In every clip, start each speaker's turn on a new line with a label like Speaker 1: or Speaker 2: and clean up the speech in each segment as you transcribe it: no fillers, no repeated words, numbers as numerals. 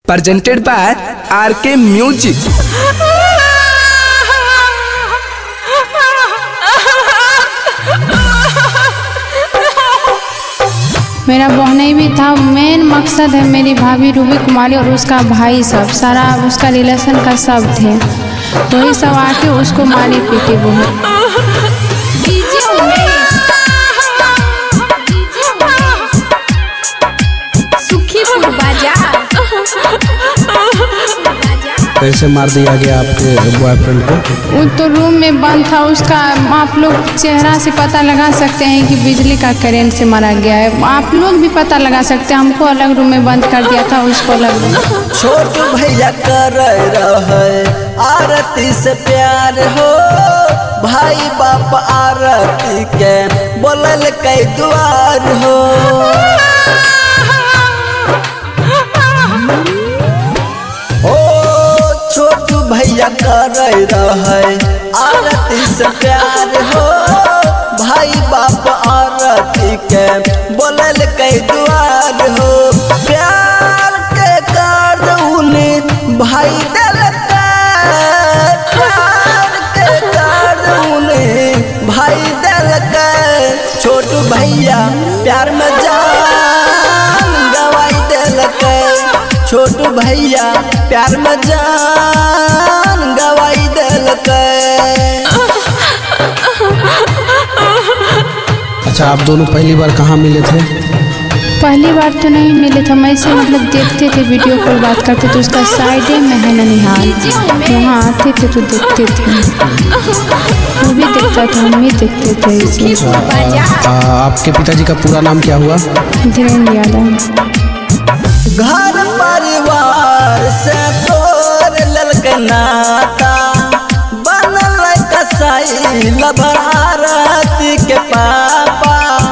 Speaker 1: presented by RK Music।
Speaker 2: मेरा बहने भी था। मेन मकसद है मेरी भाभी रूबी कुमारी और उसका भाई सब सारा उसका रिलेशन का सब थे, वही सब आके उसको मारी पीटी बहुत।
Speaker 3: कैसे मार दिया गया आपके बॉयफ्रेंड को?
Speaker 2: वो तो रूम में बंद था। उसका आप लोग चेहरा से पता लगा सकते हैं कि बिजली का करंट से मारा गया है। आप लोग भी पता लगा सकते हैं। हमको अलग रूम में बंद कर दिया था, उसको अलग रूम।
Speaker 4: छोटू भैया कर रहे आरती से प्यार हो, भाई बाप आरती के बोलल कई दुआर हो। भैया कर रहे आरती से प्यार हो, भाई बाप आरती के बोलल कई दुआर हो। प्यार के कारण भाई दिल प्यार के कारण भाई दिल के। छोटू भैया प्यार में जान गवाई दिल के। छोटू भैया प्यार में जान गवाई दिल के।
Speaker 3: अच्छा, आप दोनों पहली बार कहाँ मिले थे?
Speaker 2: पहली बार तो नहीं मिले थे, मैं ऐसे मतलब देखते थे, वीडियो कॉल बात करते थे। उसका साइडे में है ननिहाल, वहाँ आते थे तो देखते थे। वो भी देखता था, हम भी देखते थे इसे।
Speaker 3: आपके पिताजी का पूरा नाम क्या हुआ?
Speaker 2: धीरेन्द्र यादव।
Speaker 4: घर परिवार से तोर ललक नाता, बनल कसाई लभर आरती के पापा।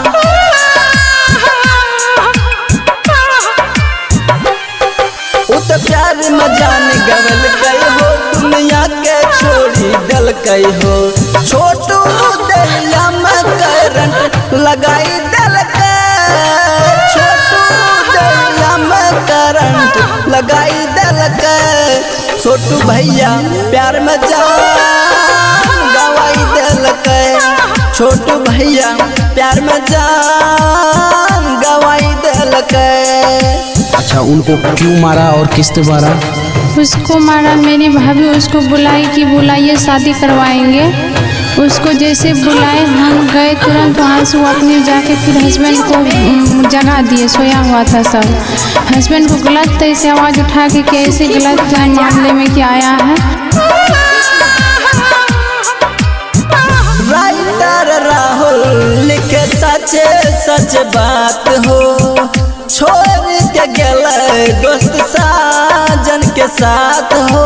Speaker 4: उत प्यार में जान गवल गई हो, दुनिया के छोड़ी दल गई हो। छोटू दरिया में करंट लगाई दल के। छोटू दरिया में करंट लगाई दल के। छोटू भैया प्यार में जान गवाई दल के। छोटू भैया प्यार में जान गवाई दल के।
Speaker 3: अच्छा, उनको क्यों मारा और किसने मारा?
Speaker 2: उसको मारा मेरी भाभी उसको बुलाई कि बुलाइए शादी करवाएंगे। उसको जैसे बुलाए हम गए तुरंत वहाँ से। वो अपने जाके फिर हस्बैंड को जगा दिए, सोया हुआ था सब। हस्बैंड को गलत तरीके से आवाज़ उठा के कि ऐसे गलत मामले में क्या आया है।
Speaker 4: राइटर राहुल लिखे सच सच बात हो, छोड़ के गए दोस्त साजन के साथ हो।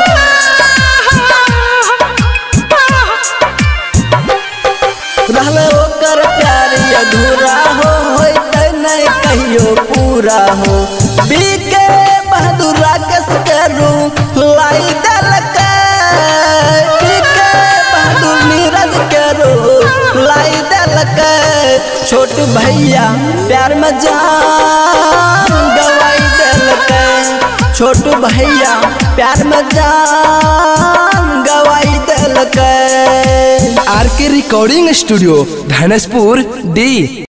Speaker 4: रहले ओकर प्यार अधूरा हो, होते नहीं कहियो पूरा हो। बीके बहादुरा के सरू लाई दल के। बीके बहादुर नीरज के रू लाई दल के। छोटू भैया प्यार में जान गवाई दल के। छोटू भैया प्यार में जान गवाई दल के।
Speaker 1: RK recording studio Dhanaspur D।